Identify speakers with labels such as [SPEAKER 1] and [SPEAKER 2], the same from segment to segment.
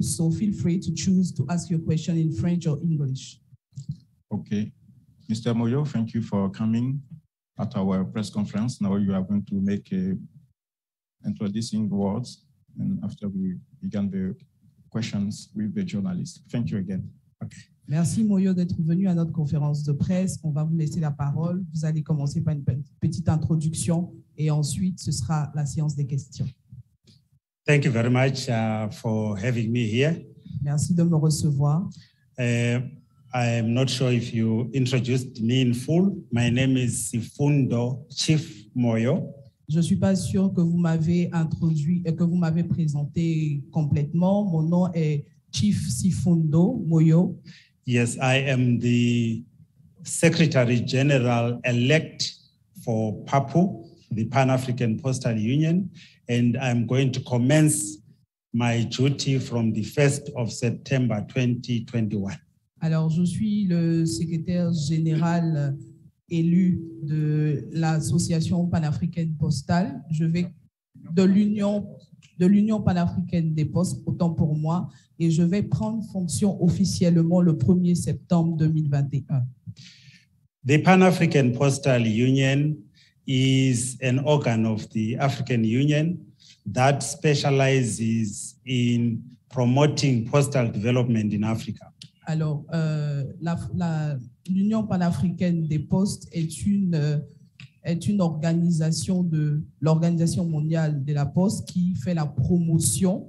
[SPEAKER 1] so feel free to choose to ask your question in French or English.
[SPEAKER 2] Okay. Mr. Moyo, thank you for coming at our press conference. Now you are going to make introducing words, and after we begin the questions with the journalists. Thank you again. Okay.
[SPEAKER 1] Merci Moyo d'être venu à notre conférence de presse. On va vous laisser la parole. Vous allez commencer par une petite introduction et ensuite ce sera la séance des questions.
[SPEAKER 3] Thank you very much for having me here.
[SPEAKER 1] Merci de me recevoir.
[SPEAKER 3] I'm not sure if you introduced me in full. My name is Sifundo Chief Moyo.
[SPEAKER 1] Je ne suis pas sûr que vous m'avez introduit, que vous m'avez présenté complètement. Mon nom est Chief Sifundo Moyo.
[SPEAKER 3] Yes, I am the Secretary General elect for PAPU, the Pan-African Postal Union, and I'm going to commence my duty from the 1st of September 2021.
[SPEAKER 1] Alors, je suis le secrétaire général élu de l'Association panafricaine postale. Je vais de l'Union panafricaine des postes, autant pour moi, et je vais prendre fonction officiellement le 1er septembre 2021.
[SPEAKER 3] The Pan-African Postal Union is an organ of the African Union that specializes in promoting postal development in Africa.
[SPEAKER 1] Alors, l'Union panafricaine des postes est une organisation de l'Organisation mondiale de la poste qui fait la promotion.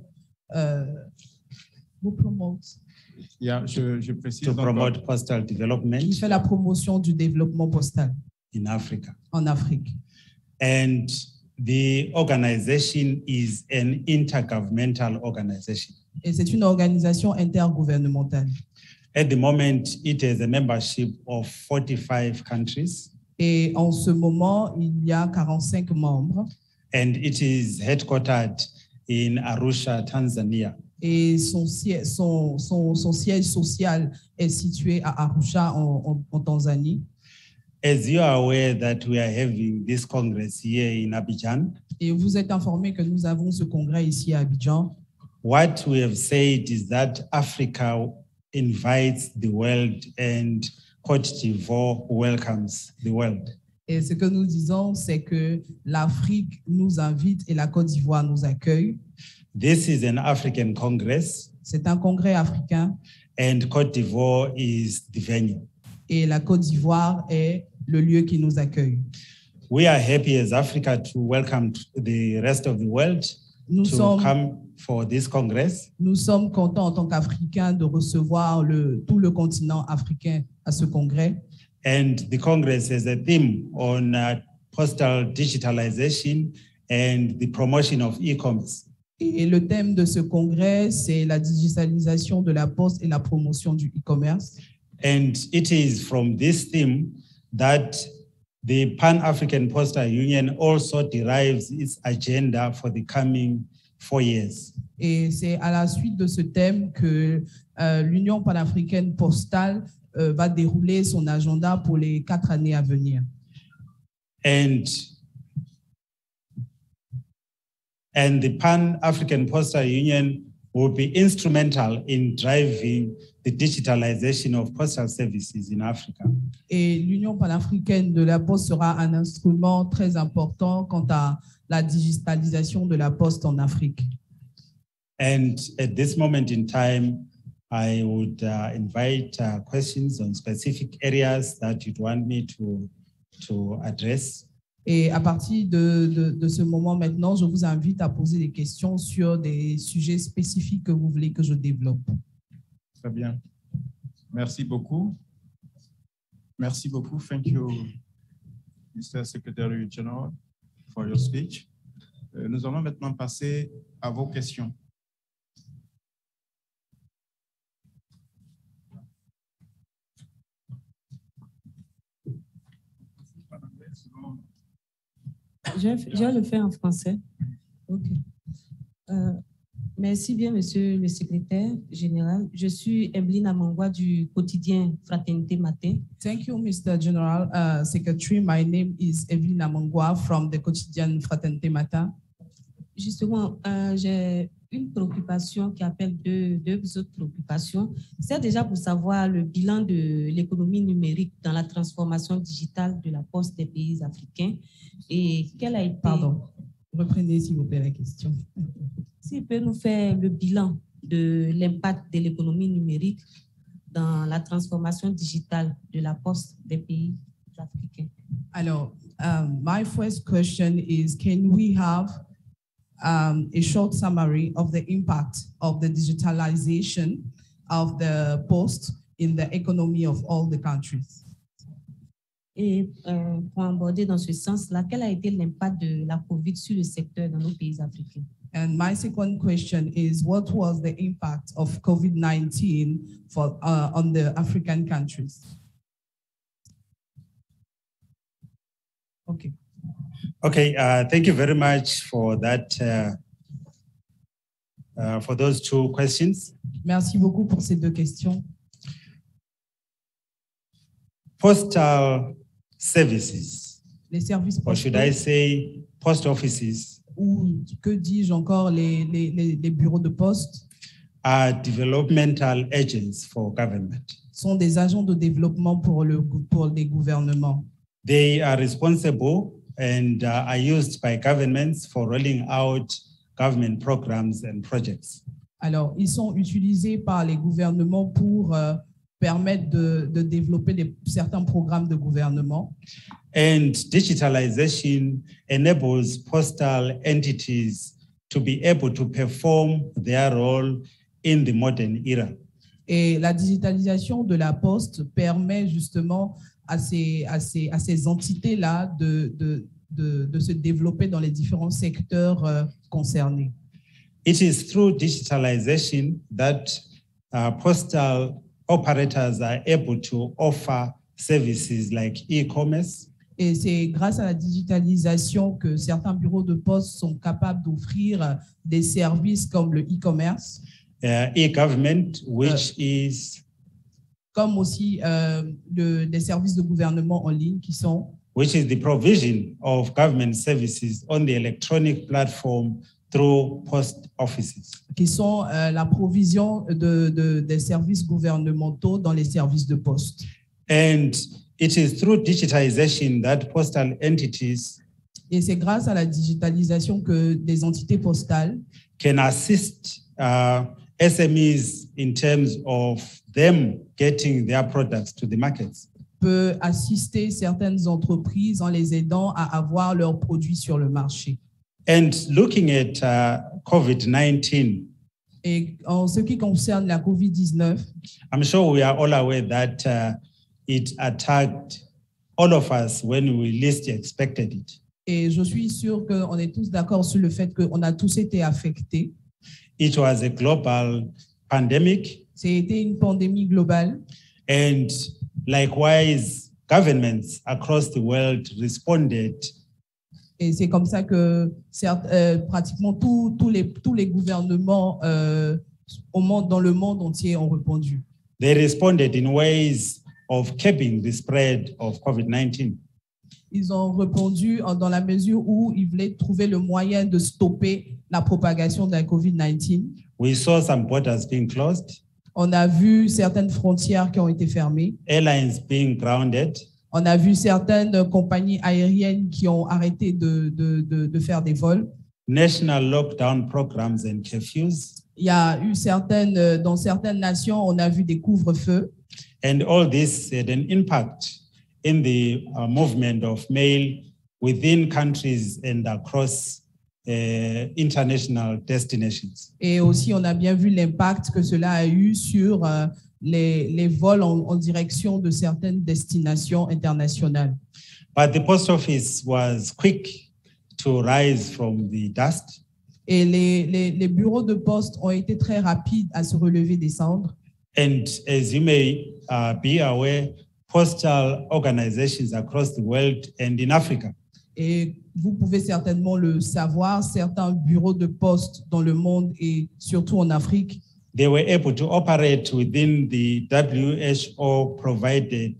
[SPEAKER 1] Vous promote.
[SPEAKER 2] Yeah, je précise.
[SPEAKER 3] To promote postal development.
[SPEAKER 1] Qui fait la promotion du développement postal.
[SPEAKER 3] In Africa.
[SPEAKER 1] En Afrique.
[SPEAKER 3] And the organization is an intergovernmental organization.
[SPEAKER 1] Et c'est une organisation intergouvernementale.
[SPEAKER 3] At the moment, it has a membership of 45 countries.
[SPEAKER 1] Et en ce moment, il y a 45 membres.
[SPEAKER 3] And it is headquartered in Arusha, Tanzania.
[SPEAKER 1] Et son siège social est situé à Arusha, en Tanzanie.
[SPEAKER 3] As you are aware that we are having this congress here in Abidjan.
[SPEAKER 1] Et vous êtes informé que nous avons ce congrès ici à Abidjan.
[SPEAKER 3] What we have said is that Africa invites the world and Côte d'Ivoire welcomes the world.
[SPEAKER 1] Et ce que nous disons, c'est que l'Afrique nous invite et la Côte d'Ivoire nous accueille.
[SPEAKER 3] This is an African Congress.
[SPEAKER 1] C'est un congrès africain.
[SPEAKER 3] And Côte d'Ivoire is the venue.
[SPEAKER 1] Et la Côte d'Ivoire est le lieu qui nous accueille.
[SPEAKER 3] We are happy as Africa to welcome the rest of the world to come for this Congress.
[SPEAKER 1] Nous sommes contents en tant qu'Africains de recevoir tout le continent africain à ce congrès.
[SPEAKER 3] And the Congress has a theme on postal digitalization and the promotion of e-commerce.
[SPEAKER 1] Et le thème de ce congrès, c'est la digitalisation de la poste et la promotion du e-commerce.
[SPEAKER 3] And it is from this theme that the Pan-African Postal Union also derives its agenda for the coming 4 years.
[SPEAKER 1] Et c'est à la suite de ce thème que l'Union panafricaine postale va dérouler son agenda pour les 4 années à venir.
[SPEAKER 3] And the Pan-African Postal Union will be instrumental in driving the digitalization of postal services in Africa.
[SPEAKER 1] Et l'Union panafricaine de la poste sera un instrument très important quant à la digitalisation de la poste en Afrique.
[SPEAKER 3] And at this moment in time, I would invite questions on specific areas that you'd want me to address.
[SPEAKER 1] Et à partir de ce moment maintenant, je vous invite à poser des questions sur des sujets spécifiques que vous voulez que je développe.
[SPEAKER 2] Très bien. Merci beaucoup. Merci beaucoup. Thank you, Mr. Secretary General, for your speech. Nous allons maintenant passer à vos questions.
[SPEAKER 4] Je vais le faire en français. OK. Merci bien, Monsieur le Secrétaire Général. Je suis Evelyne Amangwa du quotidien Fraternité Matin.
[SPEAKER 1] Thank you, Mr. General Secretary. My name is Evelyne Amangwa from the quotidien Fraternité Matin.
[SPEAKER 4] Justement, j'ai une préoccupation qui appelle deux autres préoccupations. C'est déjà pour savoir le bilan de l'économie numérique dans la transformation digitale de la poste des pays africains et quel a été...
[SPEAKER 1] Pardon, reprenez s'il vous plaît la question.
[SPEAKER 4] S'il peut nous faire le bilan de l'impact de l'économie numérique dans la transformation digitale de la poste des pays africains.
[SPEAKER 1] Alors, my first question is, can we have a short summary of the impact of the digitalization of the post in the economy of all the countries?
[SPEAKER 4] Et pour aborder dans ce sens-là, quel a été l'impact de la COVID sur le secteur dans nos pays africains?
[SPEAKER 1] And my second question is, what was the impact of COVID-19 on the African countries? Okay.
[SPEAKER 3] Okay, thank you very much for that, for those two questions.
[SPEAKER 1] Merci beaucoup pour ces deux questions.
[SPEAKER 3] Postal services,
[SPEAKER 1] Les services
[SPEAKER 3] or should
[SPEAKER 1] postaux,
[SPEAKER 3] I say post offices,
[SPEAKER 1] ou que dis-je encore, les bureaux de poste
[SPEAKER 3] are developmental agents for government.
[SPEAKER 1] sont des agents de développement pour les gouvernements.
[SPEAKER 3] They are responsible and are used by governments for rolling out government programs and projects.
[SPEAKER 1] Alors, ils sont utilisés par les gouvernements pour permettre de développer certains programmes de gouvernement.
[SPEAKER 3] And digitalization enables postal entities to be able to perform their role in the modern era.
[SPEAKER 1] Et la digitalisation de la poste permet justement à ces entités-là de se développer dans les différents secteurs concernés.
[SPEAKER 3] It is through digitalization that postal operators are able to offer services like e-commerce.
[SPEAKER 1] Et c'est grâce à la digitalisation que certains bureaux de poste sont capables d'offrir des services comme le e-commerce,
[SPEAKER 3] e-government, which is
[SPEAKER 1] comme aussi des services de gouvernement en ligne
[SPEAKER 3] which is the provision of government services on the electronic platform through post offices.
[SPEAKER 1] qui sont la provision des services gouvernementaux dans les services de poste.
[SPEAKER 3] And it is through digitization that postal entities
[SPEAKER 1] Et c'est grâce à la digitalisation que des entités postales
[SPEAKER 3] can assist SMEs in terms of them getting their products to the markets.
[SPEAKER 1] peut assister certaines entreprises en les aidant à avoir leurs produits sur le marché.
[SPEAKER 3] And looking at COVID-19,
[SPEAKER 1] Et en ce qui concerne la COVID-19,
[SPEAKER 3] I'm sure we are all aware that it attacked all of us when we least expected it.
[SPEAKER 1] et je suis sûre qu'on est tous d'accord sur le fait qu'on a tous été affectés.
[SPEAKER 3] It was a global pandemic,
[SPEAKER 1] C'était une pandémie globale
[SPEAKER 3] and likewise, governments across the world responded
[SPEAKER 1] et c'est comme ça que pratiquement tous les gouvernements dans le monde entier ont répondu.
[SPEAKER 3] They responded in ways of curbing the spread of COVID-19.
[SPEAKER 1] Ils ont répondu dans la mesure où ils voulaient trouver le moyen de stopper la propagation de la COVID-19.
[SPEAKER 3] We saw some borders being closed,
[SPEAKER 1] On a vu certaines frontières qui ont été fermées.
[SPEAKER 3] airlines being grounded,
[SPEAKER 1] On a vu certaines compagnies aériennes qui ont arrêté de faire des vols.
[SPEAKER 3] national lockdown programs and curfews,
[SPEAKER 1] Il y a eu dans certaines nations, on a vu des couvre-feux.
[SPEAKER 3] and all this had an impact in the movement of mail within countries and across international destinations.
[SPEAKER 1] Et aussi, on a bien vu l'impact que cela a eu sur les vols en direction de certaines destinations internationales.
[SPEAKER 3] But the post office was quick to rise from the dust.
[SPEAKER 1] Et les bureaux de poste ont été très rapides à se relever des cendres.
[SPEAKER 3] And as you may be aware, postal organizations across the world and in Africa
[SPEAKER 1] Et vous pouvez certainement le savoir, certains bureaux de poste dans le monde et surtout en Afrique,
[SPEAKER 3] they were able to operate within the WHO provided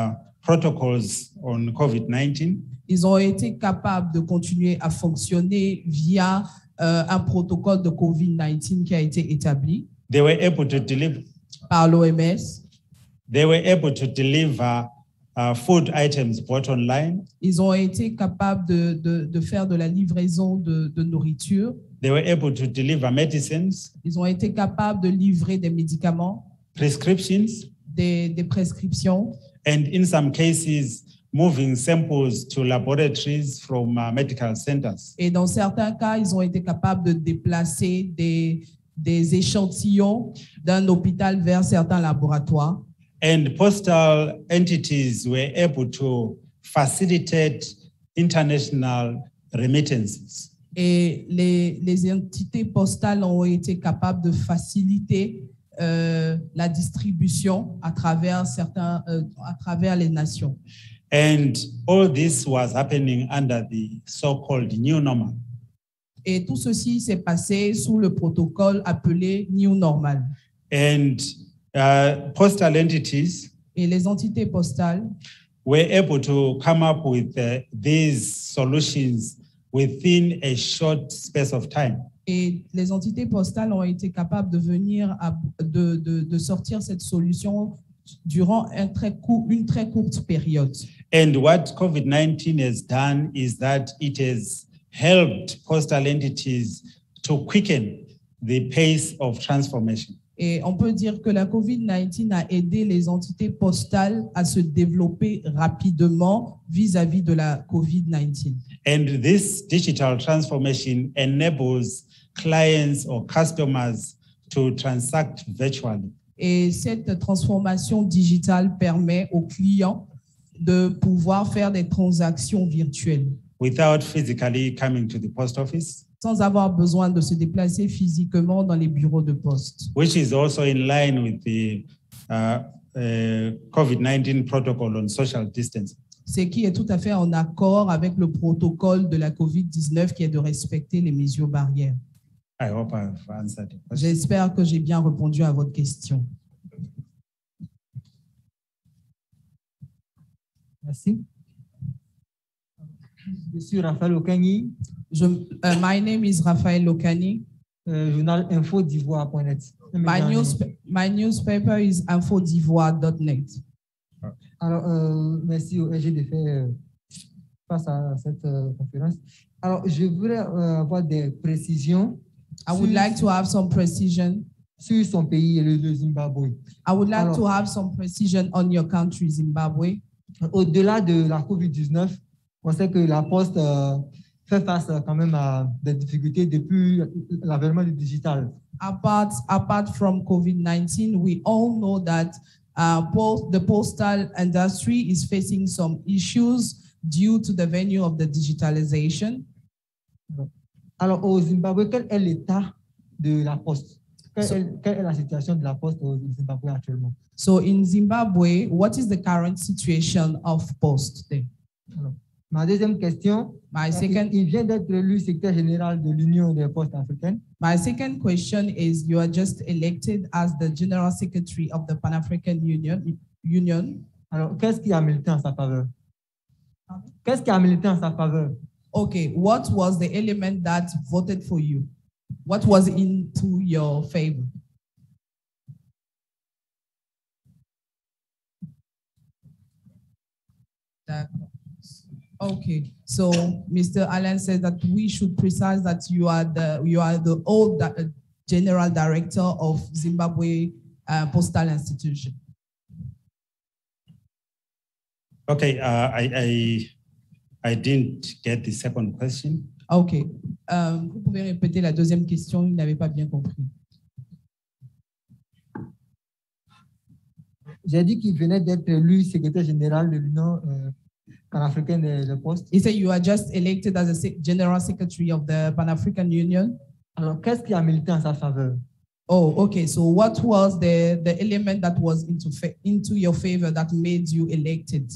[SPEAKER 3] protocols on COVID-19.
[SPEAKER 1] ils ont été capables de continuer à fonctionner via un protocole de COVID-19 qui a été établi
[SPEAKER 3] They were able to deliver.
[SPEAKER 1] par l'OMS.
[SPEAKER 3] They were able to deliver food items bought online.
[SPEAKER 1] Ils ont été capables de faire de la livraison de nourriture.
[SPEAKER 3] They were able to deliver medicines,
[SPEAKER 1] Ils ont été capables de livrer des médicaments,
[SPEAKER 3] prescriptions,
[SPEAKER 1] des prescriptions,
[SPEAKER 3] and in some cases, moving samples to laboratories from medical centers.
[SPEAKER 1] et dans certains cas, ils ont été capables de déplacer des échantillons d'un hôpital vers certains laboratoires.
[SPEAKER 3] And postal entities were able to facilitate international remittances.
[SPEAKER 1] Et les entités postales ont été capables de faciliter la distribution à travers les nations.
[SPEAKER 3] And all this was happening under the so-called new normal.
[SPEAKER 1] Et tout ceci s'est passé sous le protocole appelé New Normal.
[SPEAKER 3] And postal entities
[SPEAKER 1] Et les entités postales
[SPEAKER 3] were able to come up with these solutions within a short space of time.
[SPEAKER 1] Et les entités postales ont été capables de venir de sortir cette solution durant une très courte période.
[SPEAKER 3] And what COVID-19 has done is that it has helped postal entities to quicken the pace of transformation.
[SPEAKER 1] Et on peut dire que la COVID-19 a aidé les entités postales à se développer rapidement vis-à-vis de la COVID-19.
[SPEAKER 3] And this digital transformation enables clients or customers to transact virtually.
[SPEAKER 1] Et cette transformation digitale permet aux clients de pouvoir faire des transactions virtuelles
[SPEAKER 3] without physically coming to the post office,
[SPEAKER 1] sans avoir besoin de se déplacer physiquement dans les bureaux de poste.
[SPEAKER 3] which is also in line with the COVID-19 protocol on social distancing.
[SPEAKER 1] Ce qui est tout à fait en accord avec le protocole de la COVID-19 qui est de respecter les mesures barrières.
[SPEAKER 3] I hope I've answered the question.
[SPEAKER 1] J'espère que j'ai bien répondu à votre question.
[SPEAKER 5] Merci. Je suis Raphaël Okani,
[SPEAKER 1] My name is Raphaël Lokani.
[SPEAKER 5] journal infodivoire.net.
[SPEAKER 1] My newspaper is infodivoire.net.
[SPEAKER 5] Alors, merci au SG de faire face à cette conférence. Alors, je voudrais avoir des précisions
[SPEAKER 1] I would like to have some precision.
[SPEAKER 5] sur son pays, le Zimbabwe.
[SPEAKER 1] I would like
[SPEAKER 5] Alors-
[SPEAKER 1] to have some precision on your country, Zimbabwe.
[SPEAKER 5] Au-delà de la COVID-19, on sait que la Poste fait face quand même à des difficultés depuis l'avènement du digital.
[SPEAKER 1] Apart from COVID-19, we all know that the postal industry is facing some issues due to the venue of the digitalization.
[SPEAKER 5] Alors, au Zimbabwe, quel est l'état de la Poste? Quelle est la situation de la Poste au Zimbabwe actuellement?
[SPEAKER 1] So in Zimbabwe, what is the current situation of Post there?
[SPEAKER 5] Alors, ma deuxième question,
[SPEAKER 1] My second
[SPEAKER 5] il vient d'être élu secrétaire général de l'Union des Postes africaines.
[SPEAKER 1] question is, you are just elected as the General Secretary of the Pan-African Union.
[SPEAKER 5] Alors, qu'est-ce qui a milité en sa faveur? Qu'est-ce qui a milité en sa faveur?
[SPEAKER 1] Okay, what was the element that voted for you? What was into your favor? Okay, so Mr. Allen says that we should precise that you are the old General Director of Zimbabwe Postal Institution.
[SPEAKER 3] Okay, I didn't get the second question.
[SPEAKER 1] Okay, vous pouvez répéter la deuxième question, il n'avait pas bien compris.
[SPEAKER 5] J'ai dit qu'il venait d'être élu secrétaire général de l'Union panafricaine des Postes.
[SPEAKER 1] He said you are just elected as a General Secretary of the Pan-African Union.
[SPEAKER 5] Alors, qu'est-ce qui a milité en sa faveur?
[SPEAKER 1] Oh, okay. So what was the element that was into your favor that made you elected?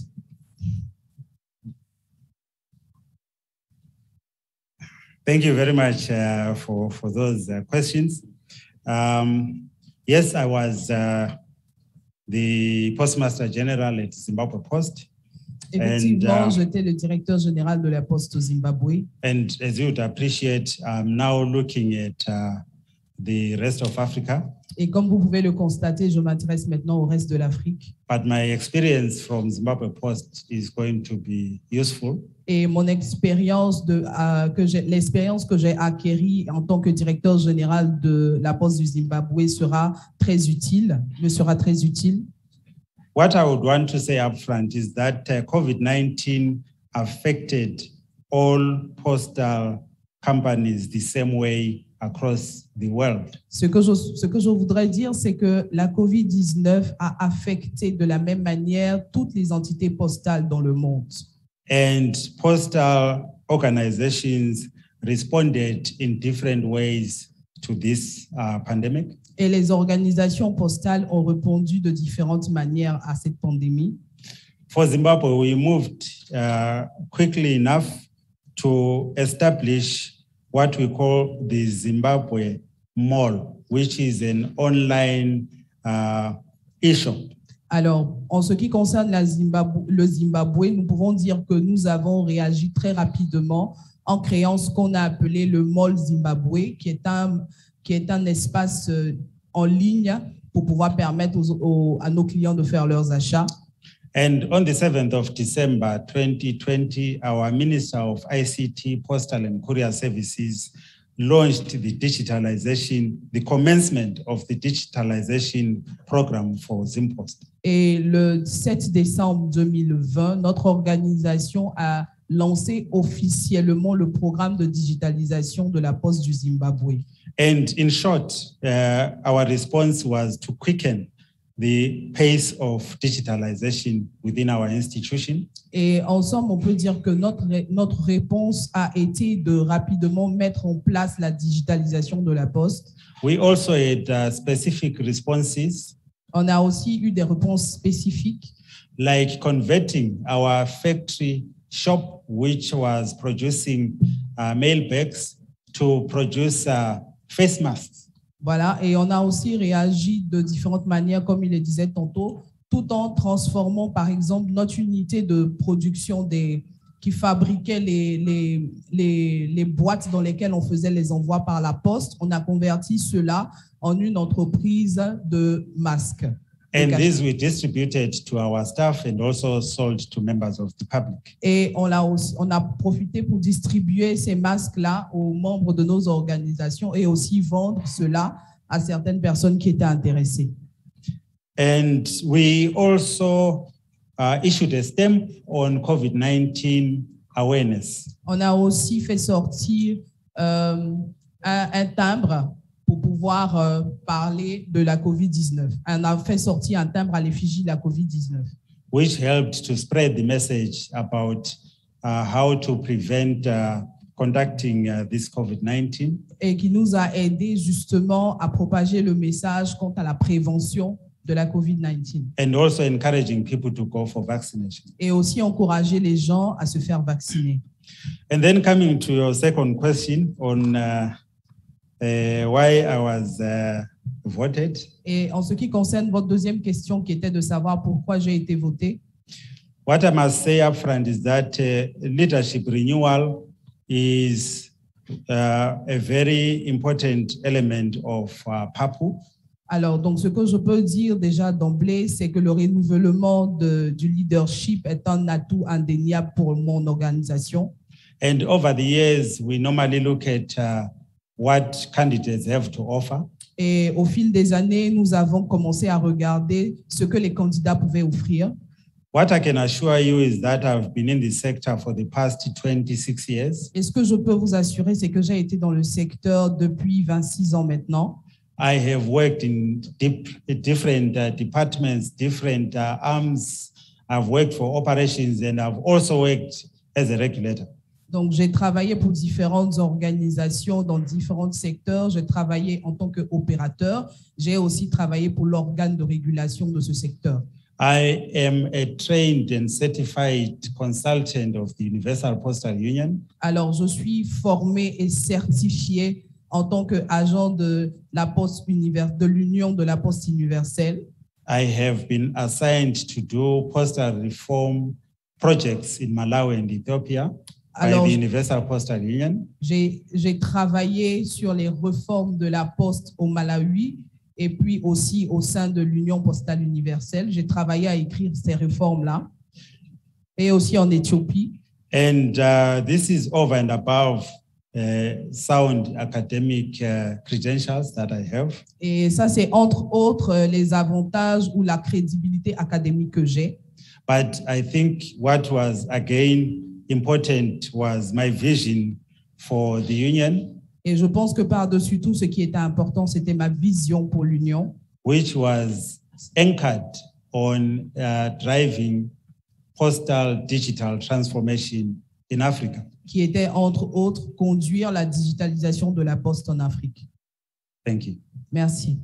[SPEAKER 3] Thank you very much for those questions. Yes, I was the Postmaster General at Zimbabwe Post.
[SPEAKER 1] Effectivement, j'étais le directeur général de la Poste au Zimbabwe.
[SPEAKER 3] And as you would appreciate, I'm now looking at the rest of Africa.
[SPEAKER 1] Et comme vous pouvez le constater, je m'intéresse maintenant au reste de l'Afrique.
[SPEAKER 3] But my experience from Zimbabwe Post is going to be useful.
[SPEAKER 1] Et mon expérience l'expérience que j'ai acquérie en tant que directeur général de la Poste du Zimbabwe me sera très utile.
[SPEAKER 3] What I would want to say up front is that COVID-19 affected all postal companies the same way across the world.
[SPEAKER 1] Ce que je voudrais dire, c'est que la COVID-19 a affecté de la même manière toutes les entités postales dans le monde.
[SPEAKER 3] And postal organizations responded in different ways to this pandemic.
[SPEAKER 1] Et les organisations postales ont répondu de différentes manières à cette pandémie.
[SPEAKER 3] For Zimbabwe, we moved quickly enough to establish what we call the Zimbabwe Mall, which is an online e-shop.
[SPEAKER 1] Alors, en ce qui concerne le Zimbabwe, nous pouvons dire que nous avons réagi très rapidement en créant ce qu'on a appelé le Mall Zimbabwe, qui est un espace en ligne pour pouvoir permettre à nos clients de faire leurs achats.
[SPEAKER 3] And on the 7th of December 2020, our Minister of ICT, Postal and Courier Services launched the commencement of the digitalization program for Zimpost.
[SPEAKER 1] Et le 7 décembre 2020, notre organisation a lancé officiellement le programme de digitalisation de la Poste du Zimbabwe.
[SPEAKER 3] And in short, our response was to quicken the pace of digitalization within our institution.
[SPEAKER 1] Et ensemble, on peut dire que notre réponse a été de rapidement mettre en place la digitalisation de la Poste.
[SPEAKER 3] We also had specific responses.
[SPEAKER 1] On a aussi eu des réponses spécifiques.
[SPEAKER 3] Like converting our factory shop, which was producing mail bags, to produce face masks.
[SPEAKER 1] Voilà, et on a aussi réagi de différentes manières, comme il le disait tantôt, tout en transformant, par exemple, notre unité de production qui fabriquait les boîtes dans lesquelles on faisait les envois par la poste. On a converti cela en une entreprise de masques.
[SPEAKER 3] And these we distributed to our staff and also sold to members of the public.
[SPEAKER 1] Et on a profité pour distribuer ces masques-là aux membres de nos organisations et aussi vendre cela à certaines personnes qui étaient intéressées.
[SPEAKER 3] And we also issued a stamp on COVID-19 awareness.
[SPEAKER 1] On a aussi fait sortir un timbre pour pouvoir parler de la COVID-19. On a fait sortir un timbre à l'effigie de la COVID-19.
[SPEAKER 3] Which helped to spread the message about how to prevent conducting this COVID-19.
[SPEAKER 1] Et qui nous a aidé justement à propager le message quant à la prévention de la COVID-19.
[SPEAKER 3] And also encouraging people to go for vaccination.
[SPEAKER 1] Et aussi encourager les gens à se faire vacciner.
[SPEAKER 3] And then coming to your second question on why I was voted.
[SPEAKER 1] Et en ce qui concerne votre deuxième question qui était de savoir pourquoi j'ai été voté.
[SPEAKER 3] What I must say up front is that leadership renewal is a very important element of PAPU.
[SPEAKER 1] Alors, donc, ce que je peux dire déjà d'emblée, c'est que le renouvellement du leadership est un atout indéniable pour mon organisation.
[SPEAKER 3] And over the years, we normally look at what candidates have to offer.
[SPEAKER 1] Et au fil des années, nous avons commencé à regarder ce que les candidats pouvaient offrir.
[SPEAKER 3] What I can assure you is that I've been in the sector for the past 26 years.
[SPEAKER 1] Et ce que je peux vous assurer, c'est que j'ai été dans le secteur depuis 26 ans maintenant.
[SPEAKER 3] I have worked in different departments, different arms. I've worked for operations and I've also worked as a regulator.
[SPEAKER 1] Donc, j'ai travaillé pour différentes organisations dans différents secteurs. J'ai travaillé en tant qu'opérateur. J'ai aussi travaillé pour l'organe de régulation de ce secteur.
[SPEAKER 3] I am a trained and certified consultant of the Universal Postal Union.
[SPEAKER 1] Alors, je suis formé et certifié en tant qu'agent de l'Union de la Poste universelle.
[SPEAKER 3] I have been assigned to do postal reform projects in Malawi and Ethiopia by
[SPEAKER 1] Alors,
[SPEAKER 3] the Universal Postal Union.
[SPEAKER 1] j'ai travaillé sur les réformes de la Poste au Malawi et puis aussi au sein de l'Union postale universelle. J'ai travaillé à écrire ces réformes-là et aussi en Éthiopie.
[SPEAKER 3] And this is over and above sound academic credentials that I have.
[SPEAKER 1] Et ça, c'est entre autres les avantages ou la crédibilité académique que j'ai.
[SPEAKER 3] But I think what was again important was my vision for the union,
[SPEAKER 1] Et je pense que par-dessus tout, ce qui était important, c'était ma vision pour l'Union,
[SPEAKER 3] which was anchored on driving postal digital transformation in Africa.
[SPEAKER 1] qui était entre autres conduire la digitalisation de la Poste en Afrique.
[SPEAKER 3] Thank you.
[SPEAKER 1] Merci.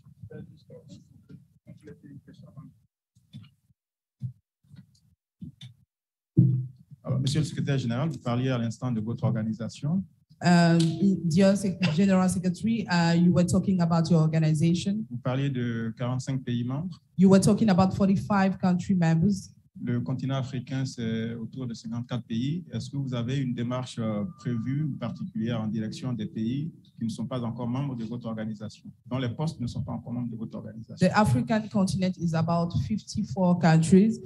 [SPEAKER 2] Alors, Monsieur le secrétaire général, vous parliez à l'instant de votre organisation.
[SPEAKER 1] Dear General Secretary, you were talking about your organization.
[SPEAKER 2] Vous parliez de 45 pays membres.
[SPEAKER 1] You were talking about 45 country members.
[SPEAKER 2] Le continent africain, c'est autour de 54 pays. Est-ce que vous avez une démarche prévue ou particulière en direction des pays qui ne sont pas encore membres de votre organisation, dont les postes ne sont pas encore membres de votre organisation?
[SPEAKER 1] The African continent is about 54 countries.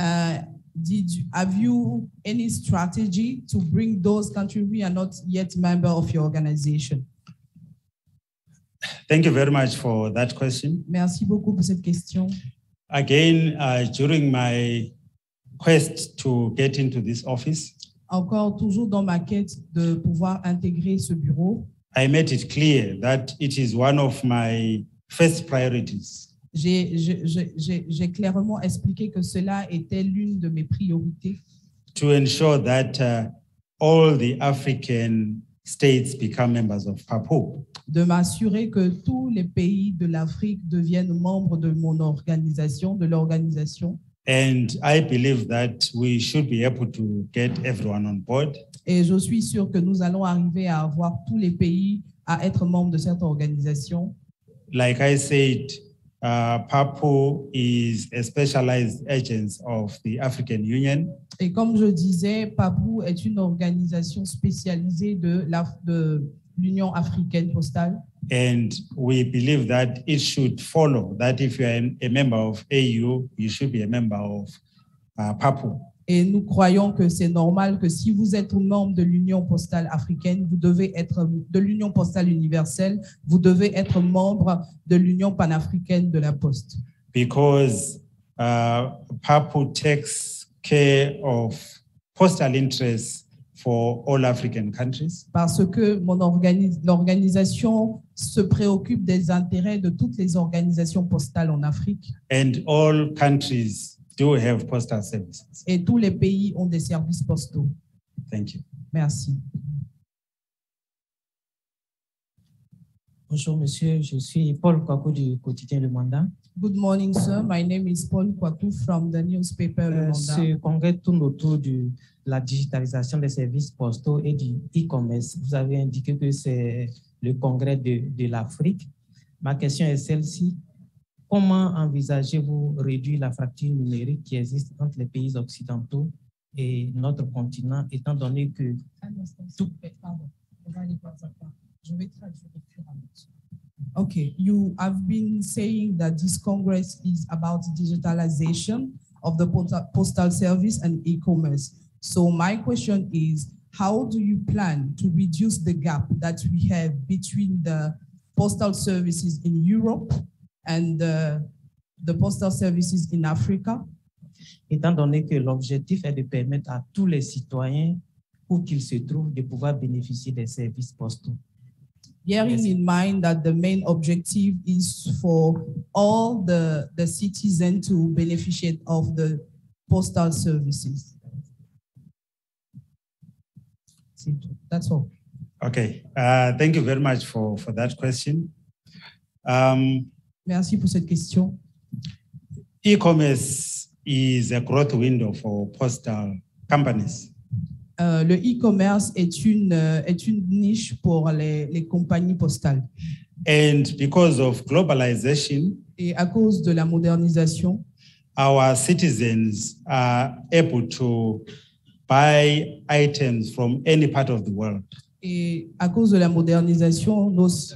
[SPEAKER 1] Have you any strategy to bring those countries who are not yet member of your organization?
[SPEAKER 3] Thank you very much for that question.
[SPEAKER 1] Merci beaucoup pour cette question.
[SPEAKER 3] Again, during my quest to get into this office,
[SPEAKER 1] Encore toujours dans ma quête de pouvoir intégrer ce bureau,
[SPEAKER 3] I made it clear that it is one of my first priorities
[SPEAKER 1] j'ai clairement expliqué que cela était l'une de mes priorités
[SPEAKER 3] to ensure that all the African states become members of PAPO.
[SPEAKER 1] de m'assurer que tous les pays de l'Afrique deviennent membres de mon organisation, de l'organisation.
[SPEAKER 3] And I believe that we should be able to get everyone on board.
[SPEAKER 1] Et je suis sûre que nous allons arriver à avoir tous les pays à être membres de cette organisation.
[SPEAKER 3] Like I said, PAPO is a specialized agent of the African Union.
[SPEAKER 1] Et comme je disais, PAPO est une organisation spécialisée de l'Union africaine postale.
[SPEAKER 3] And we believe that it should follow that if you are a member of AU, you should be a member of PAPO.
[SPEAKER 1] Et nous croyons que c'est normal que si vous êtes membre de l'Union postale africaine, vous devez être de l'Union postale universelle, vous devez être membre de l'Union panafricaine de la Poste.
[SPEAKER 3] Because PAPO takes care of postal interests for all African countries.
[SPEAKER 1] Parce que l'organisation se préoccupe des intérêts de toutes les organisations postales en Afrique.
[SPEAKER 3] And all countries do have postal services.
[SPEAKER 1] Et tous les pays ont des services postaux.
[SPEAKER 3] Thank you.
[SPEAKER 1] Merci.
[SPEAKER 6] Bonjour monsieur, je suis Paul Kwaku du quotidien Le Mandat.
[SPEAKER 1] Good morning, sir. My name is Paul Kwaku from the newspaper Le Mandat.
[SPEAKER 6] Ce congrès tourne autour de la digitalisation des services postaux et du e-commerce. Vous avez indiqué que c'est le congrès de l'Afrique. Ma question est celle-ci. Comment envisagez-vous réduire la fracture numérique qui existe entre les pays occidentaux et notre continent, étant donné que tout...
[SPEAKER 1] Okay, you have been saying that this Congress is about digitalization of the postal service and e-commerce. So my question is, how do you plan to reduce the gap that we have between the postal services in Europe and the postal services in Africa?
[SPEAKER 6] Étant donné que l'objectif est de permettre à tous les citoyens, où qu'ils se trouvent, de pouvoir bénéficier des services postaux.
[SPEAKER 1] Bearing in mind that the main objective is for all the citizens to benefit of the postal services. That's all.
[SPEAKER 3] Okay, thank you very much for that question.
[SPEAKER 1] Merci pour cette question.
[SPEAKER 3] E-commerce is a growth window for postal companies.
[SPEAKER 1] Le e-commerce est une niche pour les compagnies postales.
[SPEAKER 3] And because of globalization,
[SPEAKER 1] Et à cause de la modernisation,
[SPEAKER 3] our citizens are able to buy items from any part of the world.
[SPEAKER 1] Et à cause de la modernisation,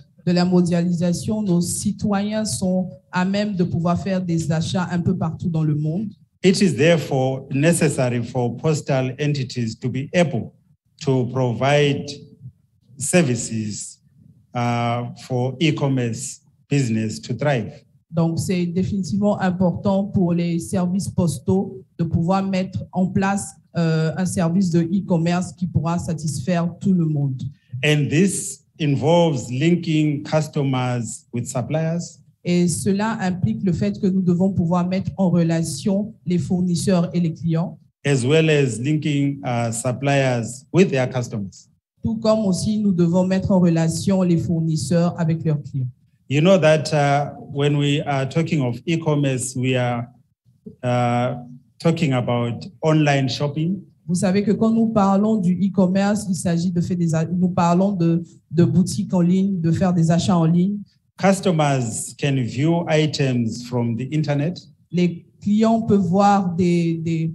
[SPEAKER 1] nos citoyens sont à même de pouvoir faire des achats un peu partout dans le monde.
[SPEAKER 3] It is therefore necessary for postal entities to be able to provide services for e-commerce business to thrive.
[SPEAKER 1] Donc, c'est définitivement important pour les services postaux de pouvoir mettre en place un service de e-commerce qui pourra satisfaire tout le monde.
[SPEAKER 3] And this involves linking customers with suppliers.
[SPEAKER 1] Et cela implique le fait que nous devons pouvoir mettre en relation les fournisseurs et les clients,
[SPEAKER 3] as well as linking suppliers with their customers.
[SPEAKER 1] tout comme aussi nous devons mettre en relation les fournisseurs avec leurs clients.
[SPEAKER 3] You know that when we are talking of e-commerce, we are talking about online shopping.
[SPEAKER 1] Vous savez que quand nous parlons du e-commerce, il s'agit de faire nous parlons de boutiques en ligne, de faire des achats en ligne.
[SPEAKER 3] Customers can view items from the internet.
[SPEAKER 1] Les clients peuvent voir des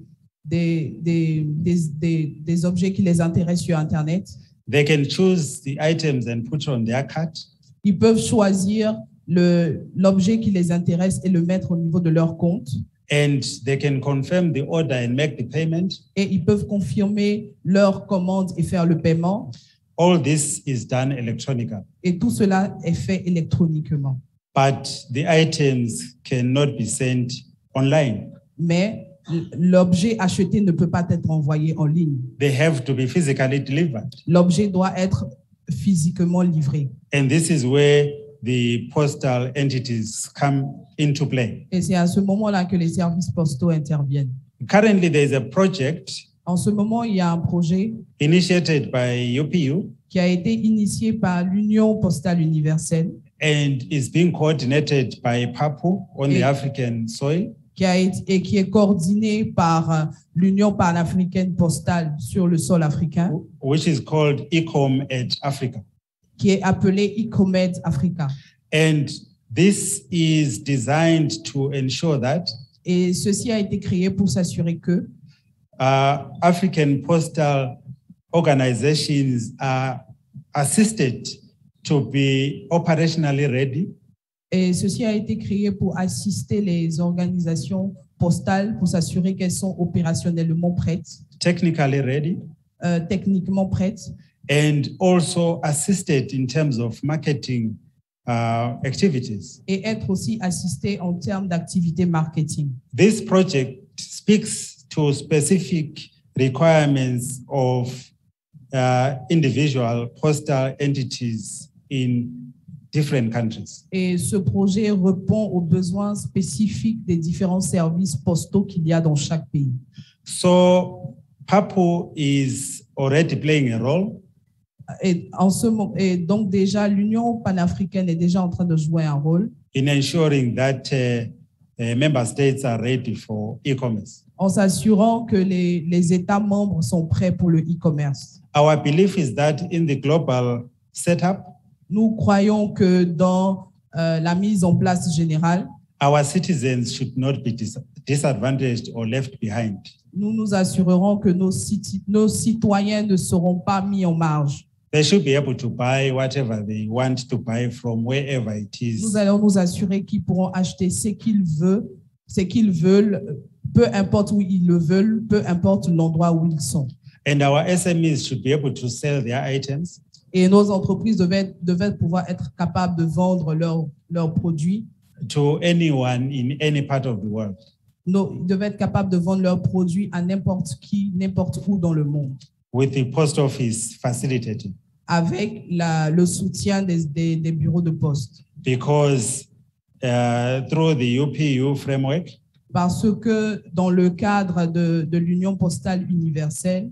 [SPEAKER 1] objets qui les intéressent sur Internet.
[SPEAKER 3] They can choose the items and put on their cart.
[SPEAKER 1] Ils peuvent choisir l'objet qui les intéresse et le mettre au niveau de leur compte.
[SPEAKER 3] And they can confirm the order and make the payment.
[SPEAKER 1] Et ils peuvent confirmer leur commande et faire le paiement.
[SPEAKER 3] All this is done electronically.
[SPEAKER 1] Et tout cela est fait électroniquement.
[SPEAKER 3] But the items cannot be sent online.
[SPEAKER 1] Mais l'objet acheté ne peut pas être envoyé en ligne.
[SPEAKER 3] They have to be physically delivered.
[SPEAKER 1] L'objet doit être physiquement livré.
[SPEAKER 3] And this is where the postal entities come into play.
[SPEAKER 1] Et c'est à ce moment-là que les services postaux interviennent.
[SPEAKER 3] Currently, there is a project
[SPEAKER 1] En ce moment, il y a un projet
[SPEAKER 3] initiated by UPU
[SPEAKER 1] qui a été initié par l'Union postale universelle
[SPEAKER 3] and is being coordinated by PAPU on the
[SPEAKER 1] Et-
[SPEAKER 3] African soil.
[SPEAKER 1] qui est coordonné par l'Union panafricaine postale sur le sol africain,
[SPEAKER 3] Which is called Ecom at Africa.
[SPEAKER 1] qui est appelé Ecomed Africa.
[SPEAKER 3] And this is designed to ensure that
[SPEAKER 1] Et ceci a été créé pour s'assurer que
[SPEAKER 3] African postal organizations are assisted to be operationally ready
[SPEAKER 1] et ceci a été créé pour assister les organisations postales pour s'assurer qu'elles sont opérationnellement prêtes,
[SPEAKER 3] technically ready,
[SPEAKER 1] techniquement prêtes,
[SPEAKER 3] and also assisted in terms of marketing activities.
[SPEAKER 1] et être aussi assistées en termes d'activité marketing.
[SPEAKER 3] This project speaks to specific requirements of individual postal entities in different countries.
[SPEAKER 1] Et ce projet répond aux besoins spécifiques des différents services postaux qu'il y a dans chaque pays.
[SPEAKER 3] So PAPU is already playing a role.
[SPEAKER 1] Et donc déjà, l'Union panafricaine est déjà en train de jouer un rôle
[SPEAKER 3] in ensuring that member states are ready for e-commerce.
[SPEAKER 1] en s'assurant que les États membres sont prêts pour le e-commerce.
[SPEAKER 3] Our belief is that in the global setup,
[SPEAKER 1] Nous croyons que dans la mise en place générale,
[SPEAKER 3] our citizens should not be disadvantaged or left behind.
[SPEAKER 1] nous nous assurerons que nos citoyens ne seront pas mis en marge.
[SPEAKER 3] They should be able to buy whatever they want to buy from wherever it
[SPEAKER 1] Nous
[SPEAKER 3] is.
[SPEAKER 1] allons nous assurer qu'ils pourront acheter ce qu'ils veulent, peu importe où ils le veulent, peu importe l'endroit où ils sont.
[SPEAKER 3] And our SMEs should be able to sell their items
[SPEAKER 1] Et nos entreprises devaient pouvoir être capables de vendre leurs produits.
[SPEAKER 3] to anyone in any part of the world.
[SPEAKER 1] Ils devaient être capables de vendre leurs produits à n'importe qui, n'importe où dans le monde,
[SPEAKER 3] With the post office facilitating.
[SPEAKER 1] avec le soutien des bureaux de poste.
[SPEAKER 3] Because through the UPU framework,
[SPEAKER 1] Parce que dans le cadre de l'Union postale universelle,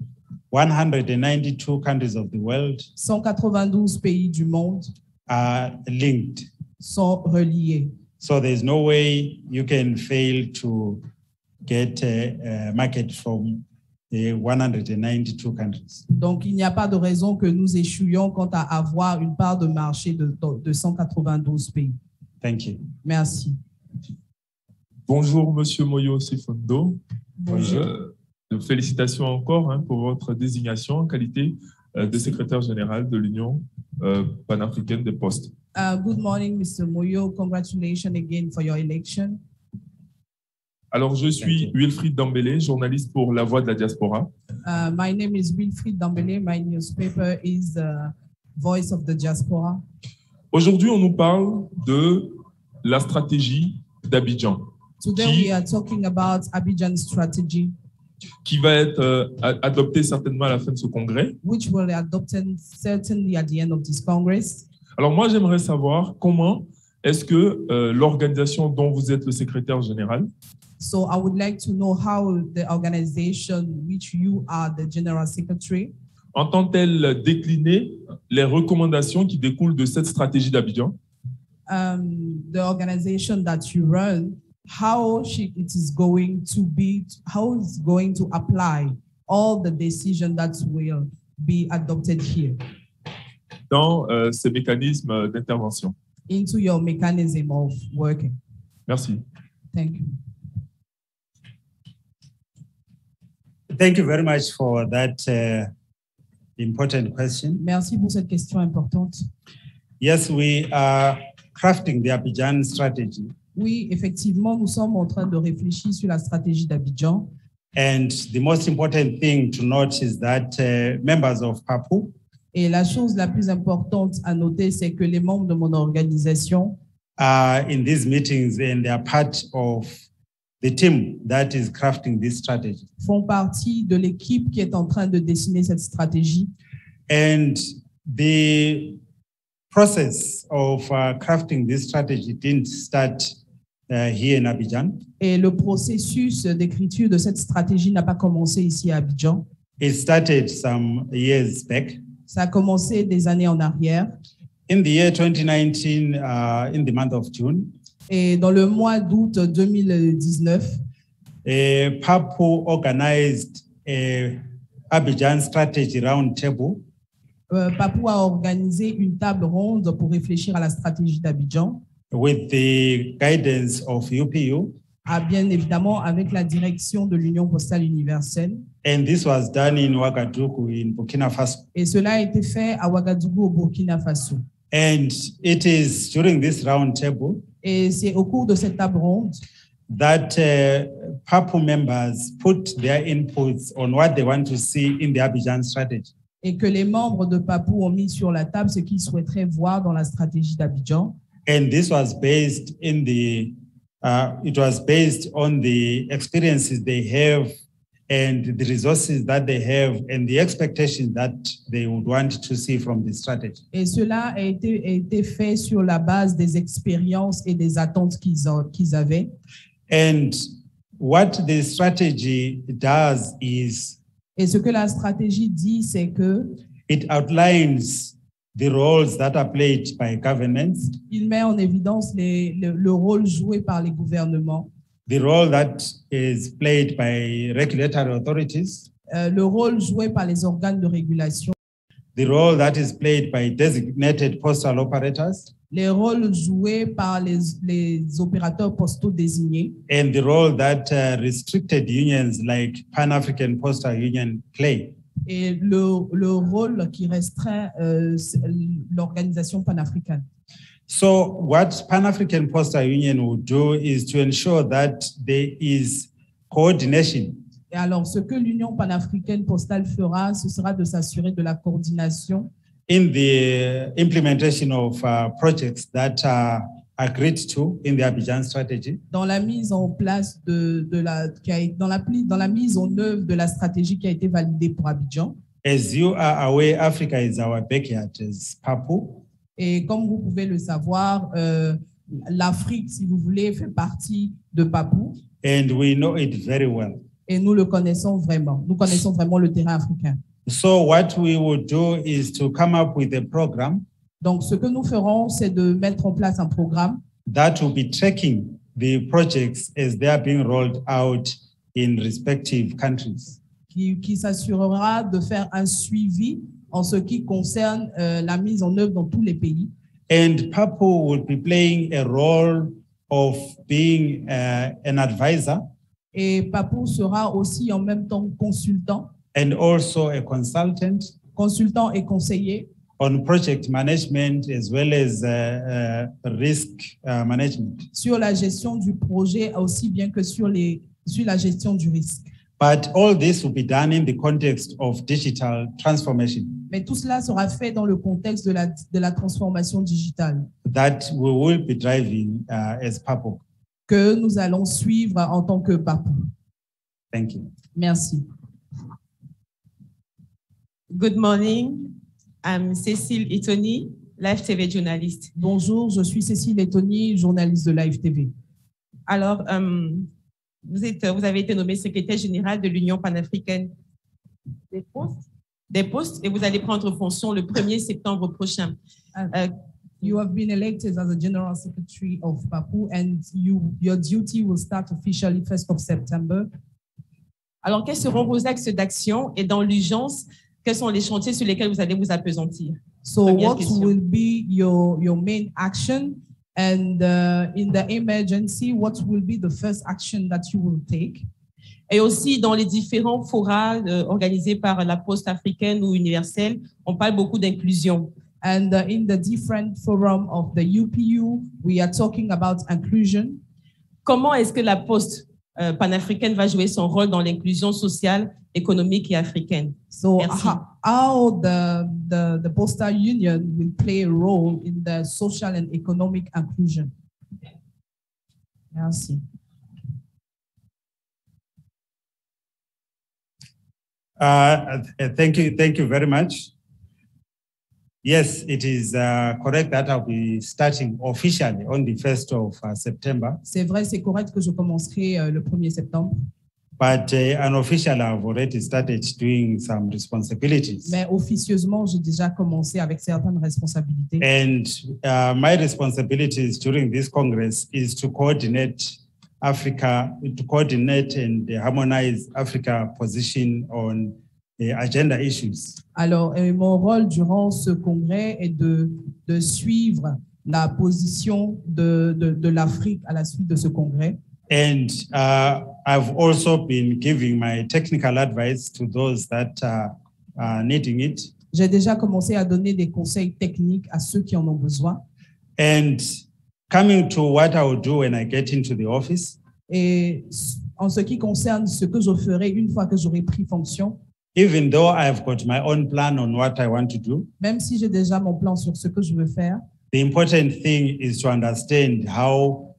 [SPEAKER 3] 192 countries of the world
[SPEAKER 1] 192 pays du monde
[SPEAKER 3] are linked.
[SPEAKER 1] sont reliés.
[SPEAKER 3] So there's no way you can fail to get a market from the 192 countries.
[SPEAKER 1] Donc, il n'y a pas de raison que nous échouions quant à avoir une part de marché de 192 pays.
[SPEAKER 3] Thank you.
[SPEAKER 1] Merci.
[SPEAKER 7] Bonjour, Monsieur Moyo Sifondo.
[SPEAKER 1] Bonjour.
[SPEAKER 7] Félicitations encore pour votre désignation en qualité de secrétaire général de l'Union panafricaine des postes.
[SPEAKER 1] Good morning, Mr. Moyo. Congratulations again for your election.
[SPEAKER 7] Alors, je suis Wilfried Dambélé, journaliste pour La Voix de la Diaspora.
[SPEAKER 1] My name is Wilfried Dambélé. My newspaper is Voice of the Diaspora.
[SPEAKER 7] Aujourd'hui, on nous parle de la stratégie d'Abidjan.
[SPEAKER 1] Today we are talking about Abidjan strategy,
[SPEAKER 7] qui va être adoptée certainement à la fin de ce congrès.
[SPEAKER 1] which will be adopted certainly at the end of this Congress.
[SPEAKER 7] Alors moi, j'aimerais savoir comment est-ce que l'organisation dont vous êtes le secrétaire général
[SPEAKER 1] So I would like to know how the organization which you are the General Secretary
[SPEAKER 7] entend-elle décliner les recommandations qui découlent de cette stratégie d'Abidjan
[SPEAKER 1] the organization that you run, how it is going to be, how it's going to apply all the decisions that will be adopted here
[SPEAKER 7] dans ces mécanismes d'intervention.
[SPEAKER 1] into your mechanism of working.
[SPEAKER 7] Merci.
[SPEAKER 1] Thank you.
[SPEAKER 3] Thank you very much for that important question.
[SPEAKER 1] Merci pour cette question importante.
[SPEAKER 3] Yes, we are crafting the Abidjan strategy.
[SPEAKER 1] Oui, effectivement, nous sommes en train de réfléchir sur la stratégie d'Abidjan.
[SPEAKER 3] And the most important thing to note is that members of PAPU
[SPEAKER 1] Et la chose la plus importante à noter, c'est que les membres de mon organisation
[SPEAKER 3] are in these meetings and they are part of the team that is crafting this strategy.
[SPEAKER 1] font partie de l'équipe qui est en train de dessiner cette stratégie.
[SPEAKER 3] And the process of crafting this strategy didn't start here in Abidjan.
[SPEAKER 1] Et le processus d'écriture de cette stratégie n'a pas commencé ici à Abidjan.
[SPEAKER 3] It started some years back.
[SPEAKER 1] Ça a commencé des années en arrière.
[SPEAKER 3] In the year 2019, in the month of June,
[SPEAKER 1] Et dans le mois d'août 2019,
[SPEAKER 3] PAPU organized a Abidjan Strategy Roundtable
[SPEAKER 1] Papou a organisé une table ronde pour réfléchir à la stratégie d'Abidjan,
[SPEAKER 3] with the guidance of UPU.
[SPEAKER 1] bien évidemment avec la direction de l'Union postale universelle.
[SPEAKER 3] And this was done in Ouagadougou in Burkina Faso.
[SPEAKER 1] Et cela a été fait à Ouagadougou, au Burkina Faso.
[SPEAKER 3] And it is during this roundtable
[SPEAKER 1] Et c'est au cours de cette table ronde
[SPEAKER 3] that PAPU members put their inputs on what they want to see in the Abidjan strategy.
[SPEAKER 1] et que les membres de Papou ont mis sur la table ce qu'ils souhaiteraient voir dans la stratégie d'Abidjan.
[SPEAKER 3] And this was based in the, it was based on the experiences they have and the resources that they have and the expectations that they would want to see from the strategy.
[SPEAKER 1] Et cela a été fait sur la base des expériences et des attentes qu'ils avaient.
[SPEAKER 3] And what the strategy does is
[SPEAKER 1] Et ce que la stratégie dit, c'est que
[SPEAKER 3] it outlines the roles that are played by governments,
[SPEAKER 1] il met en évidence le rôle joué par les gouvernements,
[SPEAKER 3] the role that is played by regulatory authorities,
[SPEAKER 1] le rôle joué par les organes de régulation,
[SPEAKER 3] the role that is played by designated postal operators,
[SPEAKER 1] les rôles joués par les opérateurs postaux désignés
[SPEAKER 3] and the role that restricted unions like Pan-African Postal Union play.
[SPEAKER 1] et le rôle qui restreint l'organisation panafricaine.
[SPEAKER 3] So what Pan-African Postal Union will do is to ensure that there is coordination
[SPEAKER 1] Et alors, ce que l'Union panafricaine postale fera, ce sera de s'assurer de la coordination
[SPEAKER 3] in the implementation of projects that are agreed to in the Abidjan strategy.
[SPEAKER 1] dans la mise en place dans la mise en œuvre de la stratégie qui a été validée pour Abidjan.
[SPEAKER 3] As you are aware, Africa is our backyard as PAPU.
[SPEAKER 1] Et comme vous pouvez le savoir, l'Afrique, si vous voulez, fait partie de Papou.
[SPEAKER 3] And we know it very well.
[SPEAKER 1] Et nous le connaissons vraiment. Nous connaissons vraiment le terrain africain.
[SPEAKER 3] So what we will do is to come up with a program
[SPEAKER 1] Donc, ce que nous ferons, c'est de mettre en place un programme
[SPEAKER 3] that will be tracking the projects as they are being rolled out in respective countries.
[SPEAKER 1] qui s'assurera de faire un suivi en ce qui concerne la mise en œuvre dans tous les pays.
[SPEAKER 3] And PAPU will be playing a role of being an advisor
[SPEAKER 1] Et Papou sera aussi en même temps consultant,
[SPEAKER 3] and also a consultant
[SPEAKER 1] consultant et conseiller
[SPEAKER 3] on project management as well as risk management.
[SPEAKER 1] sur la gestion du projet aussi bien que sur la gestion du risque.
[SPEAKER 3] But all this will be done in the context of digital transformation
[SPEAKER 1] Mais tout cela sera fait dans le contexte de la transformation digitale
[SPEAKER 3] that we will be driving as PAPO.
[SPEAKER 1] que nous allons suivre en tant que Papou.
[SPEAKER 3] Thank you.
[SPEAKER 1] Merci.
[SPEAKER 8] Good morning. I'm Cécile Itoni, Live TV journaliste.
[SPEAKER 1] Bonjour, je suis Cécile Etoni, journaliste de Live TV.
[SPEAKER 8] Alors, vous avez été nommé secrétaire général de l'Union panafricaine des postes et vous allez prendre fonction le 1er septembre prochain.
[SPEAKER 1] You have been elected as a general secretary of PAPU and your duty will start officially 1st of September.
[SPEAKER 8] Alors, quels seront vos axes d'action et dans l'urgence, quels sont les chantiers sur lesquels vous allez vous appesantir?
[SPEAKER 1] So
[SPEAKER 8] Première
[SPEAKER 1] what
[SPEAKER 8] question.
[SPEAKER 1] will be your main action and in the emergency, what will be the first action that you will take?
[SPEAKER 8] Et aussi, dans les différents forats organisés par la Poste africaine ou universelle, on parle beaucoup d'inclusion.
[SPEAKER 1] And in the different forum of the UPU, we are talking about inclusion.
[SPEAKER 8] Comment est-ce que la Poste panafricaine va jouer son rôle dans l'inclusion sociale, économique et africaine?
[SPEAKER 1] So
[SPEAKER 8] Merci.
[SPEAKER 1] how the Postal Union will play a role in the social and economic inclusion. Merci.
[SPEAKER 3] Thank you very much. Yes, it is correct that I'll be starting officially on the 1st of September,
[SPEAKER 1] C'est vrai, c'est correct que je commencerai le 1er septembre,
[SPEAKER 3] but unofficially I've already started doing some responsibilities.
[SPEAKER 1] mais officieusement, j'ai déjà commencé avec certaines responsabilités.
[SPEAKER 3] And my responsibilities during this Congress is to coordinate Africa, to coordinate and harmonize Africa position on the agenda issues.
[SPEAKER 1] Alors, mon rôle durant ce congrès est de suivre la position de l'Afrique à la suite de ce congrès.
[SPEAKER 3] And I've also been giving my technical advice to those that are needing it.
[SPEAKER 1] J'ai déjà commencé à donner des conseils techniques à ceux qui en ont besoin.
[SPEAKER 3] And coming to what I will do when I get into the office,
[SPEAKER 1] Et en ce qui concerne ce que je ferai une fois que j'aurai pris fonction,
[SPEAKER 3] even though I've got my own plan on what I want to do,
[SPEAKER 1] même si j'ai déjà mon plan sur ce que je veux faire,
[SPEAKER 3] the important thing is to understand how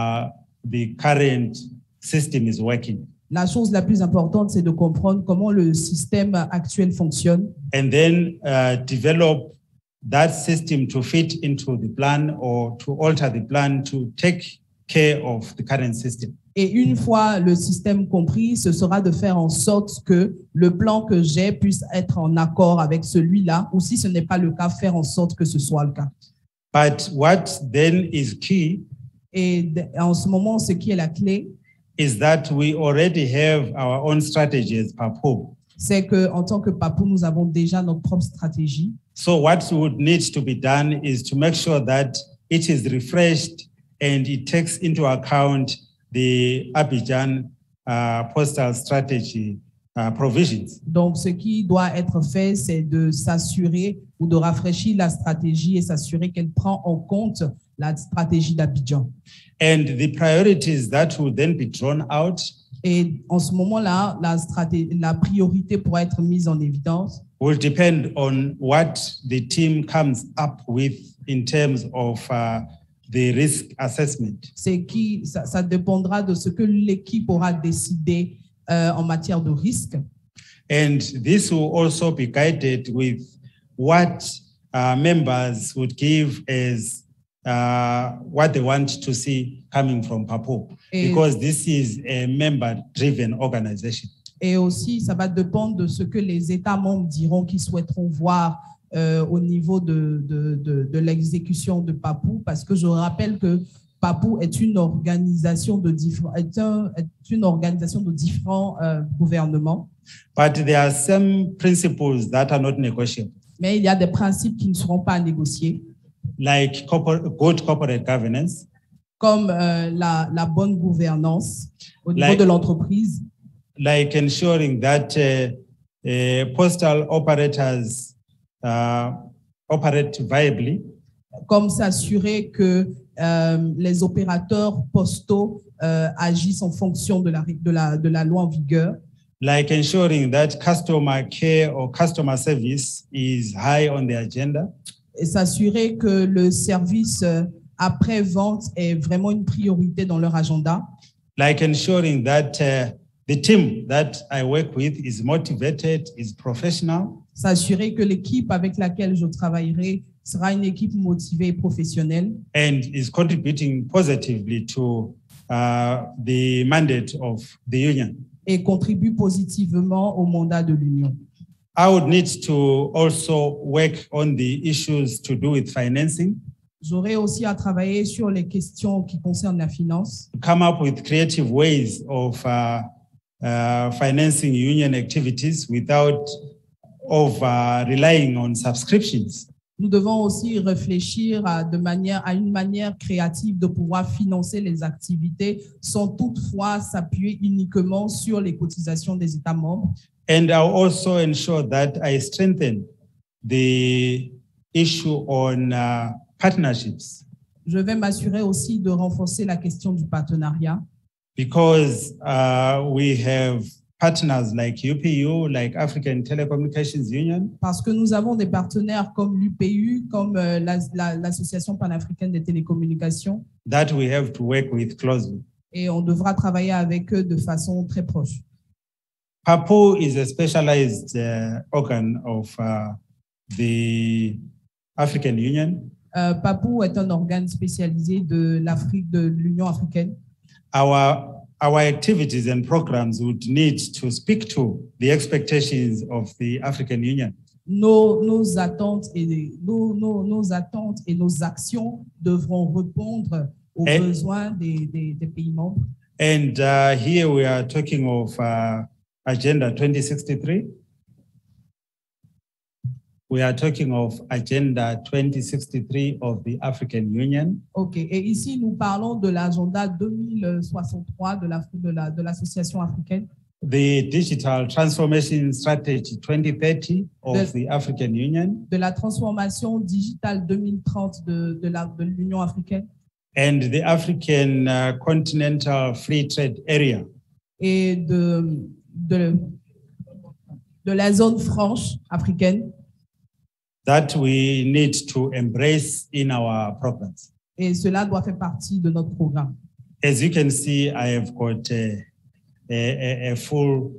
[SPEAKER 3] the current system is working.
[SPEAKER 1] la chose la plus importante, c'est de comprendre comment le système actuel fonctionne
[SPEAKER 3] And then develop that system to fit into the plan or to alter the plan to take care of the current system.
[SPEAKER 1] Et une fois le système compris, ce sera de faire en sorte que le plan que j'ai puisse être en accord avec celui-là, ou si ce n'est pas le cas, faire en sorte que ce soit le cas.
[SPEAKER 3] But what then is key
[SPEAKER 1] Et en ce moment, ce qui est la clé,
[SPEAKER 3] is that we already have our own strategy as PAPO.
[SPEAKER 1] c'est qu'en tant que Papou, nous avons déjà notre propre stratégie.
[SPEAKER 3] So what would need to be done is to make sure that it is refreshed and it takes into account the Abidjan postal strategy provisions.
[SPEAKER 1] Donc, ce qui doit être fait, c'est de s'assurer ou de rafraîchir la stratégie et s'assurer qu'elle prend en compte la stratégie d'Abidjan.
[SPEAKER 3] And the priorities that will then be drawn out
[SPEAKER 1] Et en ce moment-là, la priorité pourra être mise en évidence
[SPEAKER 3] will depend on what the team comes up with in terms of the risk assessment.
[SPEAKER 1] Ça dépendra de ce que l'équipe aura décidé en matière de risque.
[SPEAKER 3] And this will also be guided with what members would give as what they want to see coming from PAPO, because this is a member-driven organization.
[SPEAKER 1] Et aussi, ça va dépendre de ce que les États membres diront qu'ils souhaiteront voir au niveau de l'exécution de PAPU, parce que je rappelle que PAPU est une organisation de différents gouvernements.
[SPEAKER 3] But there are some principles that are not negotiable.
[SPEAKER 1] Mais il y a des principes qui ne seront pas négociés,
[SPEAKER 3] like good corporate governance,
[SPEAKER 1] comme la bonne gouvernance au niveau
[SPEAKER 3] Like-
[SPEAKER 1] de l'entreprise,
[SPEAKER 3] like ensuring that postal operators operate viably,
[SPEAKER 1] comme s'assurer que les opérateurs postaux agissent en fonction de la loi en vigueur,
[SPEAKER 3] like ensuring that customer care or customer service is high on the agenda,
[SPEAKER 1] et s'assurer que le service après-vente est vraiment une priorité dans leur agenda,
[SPEAKER 3] like ensuring that the team that I work with is motivated, is professional,
[SPEAKER 1] s'assurer que l'équipe avec laquelle je travaillerai sera une équipe motivée et professionnelle
[SPEAKER 3] and is contributing positively to the mandate of the union.
[SPEAKER 1] et contribue positivement au mandat de l'Union.
[SPEAKER 3] I would need to also work on the issues to do with financing,
[SPEAKER 1] J'aurai aussi à travailler sur les questions qui concernent la finance,
[SPEAKER 3] come up with creative ways of financing union activities without relying on subscriptions.
[SPEAKER 1] Nous devons aussi réfléchir à une manière créative de pouvoir financer les activités sans toutefois s'appuyer uniquement sur les cotisations des États membres.
[SPEAKER 3] And I'll also ensure that I strengthen the issue on partnerships,
[SPEAKER 1] Je vais m'assurer aussi de renforcer la question du partenariat
[SPEAKER 3] because we have partners like UPU, like African Telecommunications Union,
[SPEAKER 1] parce que nous avons des partenaires comme l'UPU, comme l'Association panafricaine des télécommunications,
[SPEAKER 3] that we have to work with closely.
[SPEAKER 1] et on devra travailler avec eux de façon très proche.
[SPEAKER 3] PAPU is a specialized organ of the African Union.
[SPEAKER 1] PAPU est un organe spécialisé de l'Union africaine.
[SPEAKER 3] Our activities and programs would need to speak to the expectations of the African Union.
[SPEAKER 1] Nos attentes et nos actions devront répondre aux
[SPEAKER 3] Et-
[SPEAKER 1] besoins des pays membres.
[SPEAKER 3] And here we are talking of Agenda 2063. We are talking of Agenda 2063 of the African Union.
[SPEAKER 1] OK. Et ici, nous parlons de l'agenda 2063 de l'Association africaine,
[SPEAKER 3] The Digital Transformation Strategy 2030 of the African Union,
[SPEAKER 1] de la transformation digitale 2030 de l'Union africaine
[SPEAKER 3] and the African Continental Free Trade Area.
[SPEAKER 1] et de la zone franche africaine.
[SPEAKER 3] That we need to embrace in our programs.
[SPEAKER 1] Et cela doit faire partie de notre programme.
[SPEAKER 3] As you can see, I have got a full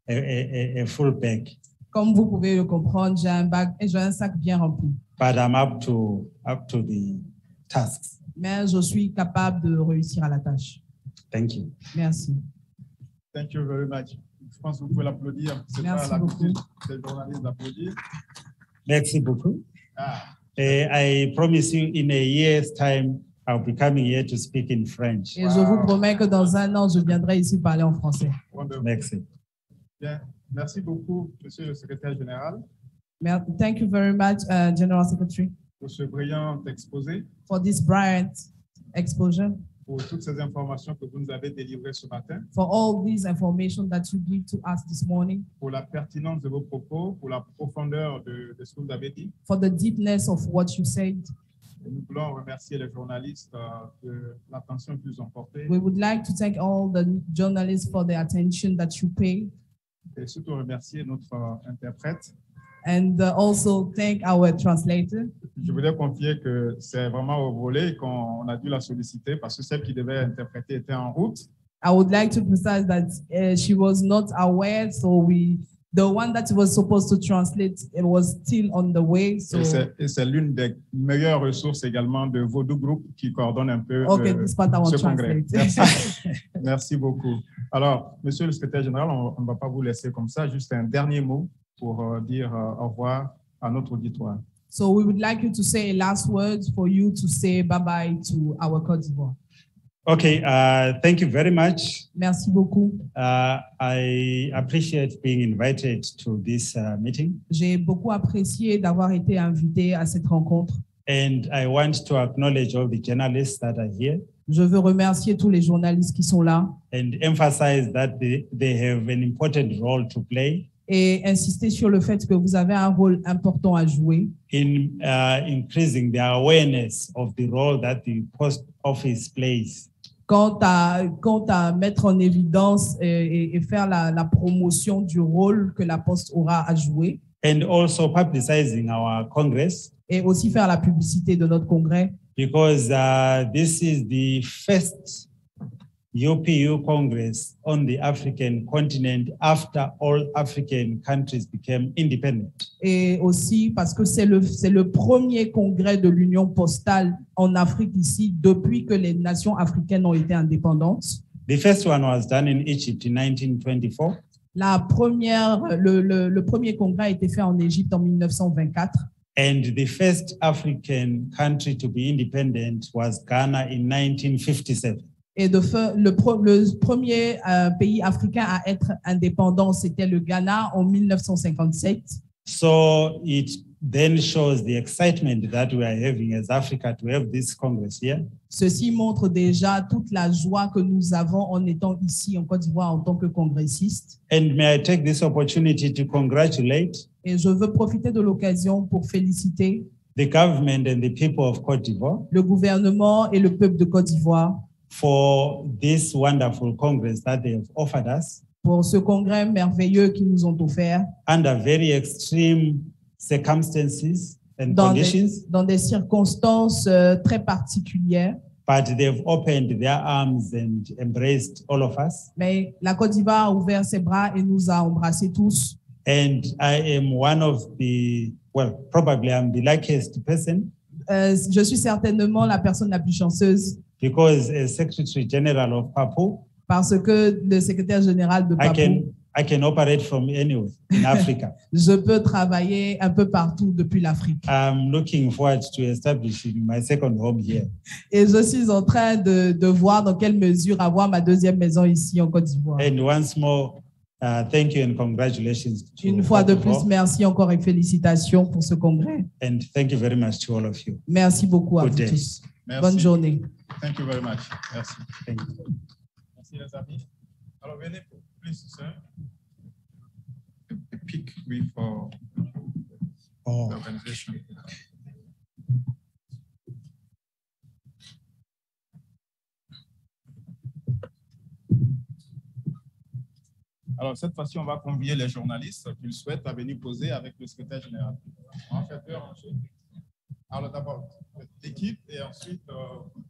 [SPEAKER 3] bag,
[SPEAKER 1] Comme vous pouvez le comprendre, j'ai un sac bien rempli.
[SPEAKER 3] but I'm up to the tasks.
[SPEAKER 1] Mais je suis capable de réussir à la tâche.
[SPEAKER 3] Thank you.
[SPEAKER 1] Merci.
[SPEAKER 2] Thank you very much. Je pense que vous pouvez l'applaudir. C'est pas
[SPEAKER 1] Merci
[SPEAKER 2] l'habitude
[SPEAKER 1] beaucoup.
[SPEAKER 2] des journalistes d'applaudir.
[SPEAKER 3] Merci beaucoup.
[SPEAKER 2] Ah,
[SPEAKER 3] I promise you in a year's time, I'll be coming here to speak in French.
[SPEAKER 1] Et je vous promets que dans un an, je viendrai ici parler en français.
[SPEAKER 2] wonderful.
[SPEAKER 3] Merci.
[SPEAKER 2] Bien. Merci beaucoup, Monsieur le Secrétaire général,
[SPEAKER 1] Thank you very much, General Secretary,
[SPEAKER 2] pour ce brillant exposé,
[SPEAKER 1] for this bright exposure,
[SPEAKER 2] pour toutes ces informations que vous nous avez délivrées ce matin,
[SPEAKER 1] for all this information that you give to us this morning,
[SPEAKER 2] pour la pertinence de vos propos, pour la profondeur de ce que vous avez dit.
[SPEAKER 1] for the deepness of what you said.
[SPEAKER 2] Et nous voulons remercier les journalistes de l'attention qu'ils ont portée
[SPEAKER 1] We would like to thank all the journalists for the attention that you pay,
[SPEAKER 2] et surtout remercier notre interprète.
[SPEAKER 1] and also thank our translator.
[SPEAKER 2] Je voulais confier que c'est vraiment au volet qu'on a dû la solliciter parce que celle qui devait interpréter était en route.
[SPEAKER 1] I would like to precise that she was not aware, so the one that was supposed to translate, it was still on the way. So
[SPEAKER 2] Et c'est l'une des meilleures ressources également de Vodou Group qui coordonne un peu
[SPEAKER 1] okay, this part I will
[SPEAKER 2] ce congrès.
[SPEAKER 1] translate.
[SPEAKER 2] Merci. Merci beaucoup. Alors, Monsieur le Secrétaire général, on ne va pas vous laisser comme ça. Juste un dernier mot pour dire au revoir à notre auditoire.
[SPEAKER 1] So we would like you to say a last word for you to say bye-bye to our Côte d'Ivoire.
[SPEAKER 3] Okay, thank you very much.
[SPEAKER 1] Merci beaucoup.
[SPEAKER 3] I appreciate being invited to this meeting,
[SPEAKER 1] J'ai beaucoup apprécié d'avoir été invité à cette rencontre.
[SPEAKER 3] and I want to acknowledge all the journalists that are here.
[SPEAKER 1] Je veux remercier tous les journalistes qui sont là
[SPEAKER 3] and emphasize that they have an important role to play
[SPEAKER 1] et insister sur le fait que vous avez un rôle important à jouer
[SPEAKER 3] in increasing the awareness of the role that the post office plays.
[SPEAKER 1] quant à mettre en évidence et faire la promotion du rôle que la Poste aura à jouer
[SPEAKER 3] And also publicizing our Congress,
[SPEAKER 1] et aussi faire la publicité de notre congrès
[SPEAKER 3] because this is the first UPU Congress on the African continent after all African countries became independent.
[SPEAKER 1] et aussi parce que c'est le premier congrès de l'Union postale en Afrique ici depuis que les nations africaines ont été indépendantes.
[SPEAKER 3] The first one was done in Egypt in 1924.
[SPEAKER 1] Le premier congrès a été fait en Égypte en 1924
[SPEAKER 3] And the first African country to be independent was Ghana in 1957.
[SPEAKER 1] et le premier pays africain à être indépendant, c'était le Ghana en 1957.
[SPEAKER 3] So it then shows the excitement that we are having as Africa to have this Congress here.
[SPEAKER 1] Ceci montre déjà toute la joie que nous avons en étant ici en Côte d'Ivoire en tant que congressiste.
[SPEAKER 3] And may I take this opportunity to congratulate
[SPEAKER 1] Et je veux profiter de l'occasion pour féliciter
[SPEAKER 3] the government and the people of Cote d'Ivoire
[SPEAKER 1] le gouvernement et le peuple de Côte d'Ivoire
[SPEAKER 3] for this wonderful Congress that they have offered us
[SPEAKER 1] pour ce congrès merveilleux qu'ils nous ont offert
[SPEAKER 3] under very extreme circumstances and
[SPEAKER 1] dans
[SPEAKER 3] conditions,
[SPEAKER 1] des circonstances très particulières.
[SPEAKER 3] but they've opened their arms and embraced all of us.
[SPEAKER 1] Mais la Côte d'Ivoire a ouvert ses bras et nous a embrassés tous.
[SPEAKER 3] And I am one of the, well, probably I'm the luckiest person
[SPEAKER 1] Je suis certainement la personne la plus chanceuse
[SPEAKER 3] because as Secretary General of PAPO,
[SPEAKER 1] parce que le secrétaire général de PAPO,
[SPEAKER 3] I can operate from anywhere in Africa.
[SPEAKER 1] je peux travailler un peu partout depuis l'Afrique.
[SPEAKER 3] I'm looking forward to establishing my second home here.
[SPEAKER 1] Et je suis en train de voir dans quelle mesure avoir ma deuxième maison ici en Côte d'Ivoire.
[SPEAKER 3] And once more, thank you and congratulations. to
[SPEAKER 1] Une fois de
[SPEAKER 3] Cote d'Ivoire.
[SPEAKER 1] plus, merci encore et félicitations pour ce congrès.
[SPEAKER 3] And thank you very much to all of you.
[SPEAKER 1] Merci beaucoup à
[SPEAKER 3] Good
[SPEAKER 1] vous
[SPEAKER 3] day.
[SPEAKER 1] tous.
[SPEAKER 2] Merci.
[SPEAKER 1] Bonne journée.
[SPEAKER 2] Thank you very much. Merci.
[SPEAKER 3] Thank you.
[SPEAKER 2] Merci les amis. Alors venez, please, sir. A pic with the organization. Alors cette fois-ci, on va convier les journalistes qui le souhaitent à venir poser avec le secrétaire général. On va faire deux ensuite. Alors d'abord l'équipe et ensuite